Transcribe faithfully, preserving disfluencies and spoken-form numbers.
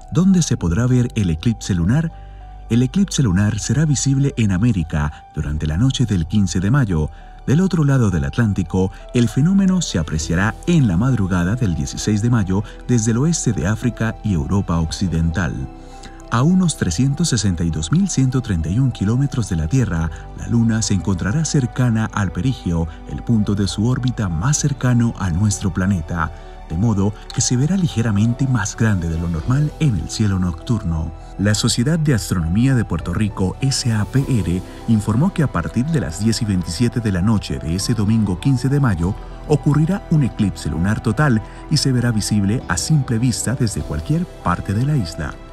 ¿Dónde se podrá ver el eclipse lunar? El eclipse lunar será visible en América durante la noche del quince de mayo. Del otro lado del Atlántico, el fenómeno se apreciará en la madrugada del dieciséis de mayo desde el oeste de África y Europa Occidental. A unos trescientos sesenta y dos mil ciento treinta y uno kilómetros de la Tierra, la Luna se encontrará cercana al perigeo, el punto de su órbita más cercano a nuestro planeta, de modo que se verá ligeramente más grande de lo normal en el cielo nocturno. La Sociedad de Astronomía de Puerto Rico, S A P R, informó que a partir de las diez y veintisiete de la noche de ese domingo quince de mayo, ocurrirá un eclipse lunar total y se verá visible a simple vista desde cualquier parte de la isla.